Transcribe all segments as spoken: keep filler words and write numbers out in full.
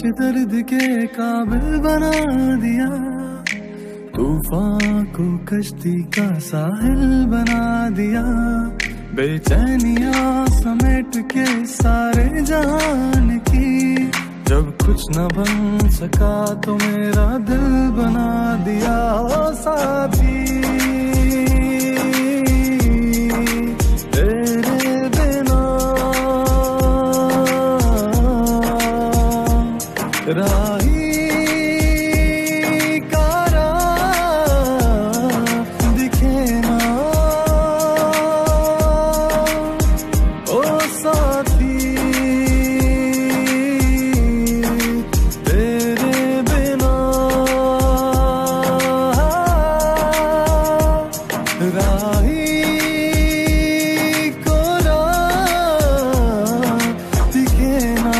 मुझे दर्द के काबिल बना दिया, तूफान को कश्ती का साहिल बना दिया, बेचैनियां समेट के सारे जहान की, जब कुछ न बन सका तो मेरा दिल बना दिया। ओ साथी तेरे बिना राही का राह दिखे ना, ओ साथी तेरे बिना राही को राह दिखे ना।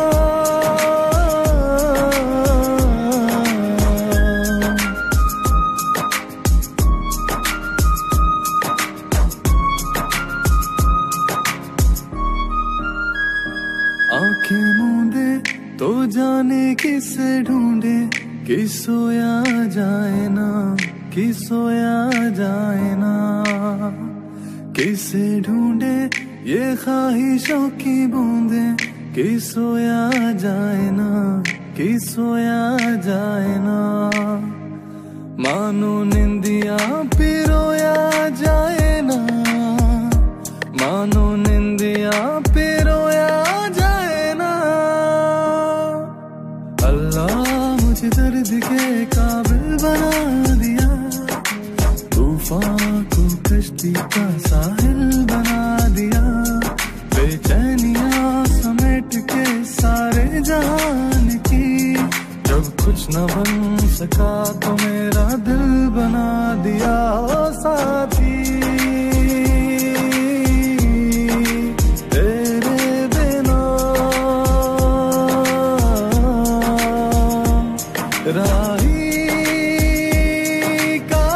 आंखें मूंदे तो जाने किसे ढूंढे, कि सोया जाए ना, कि सोया जाए ना, किसे ढूंढे ये ख्वाहिशों की बूंदे, कि सोया जाए ना, कि सोया जाए ना, मानो निंदिया पिरोया जाए ना, मानो निंदिया पिरोया जाए ना। अल्लाह मुझे दर्द के काबिल बना दिया, तूफान को कश्ती का साहिल बना दिया, बेचैनियां समेट के सारे जहान की, जब कुछ न बन सका तो मेरा दिल बना दिया। ओ साथी तेरे बिना राही का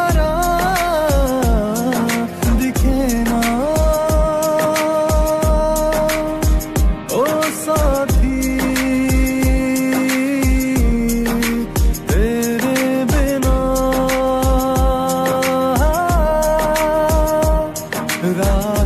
राह दिखे ना, ओ साथी तेरे बिना राह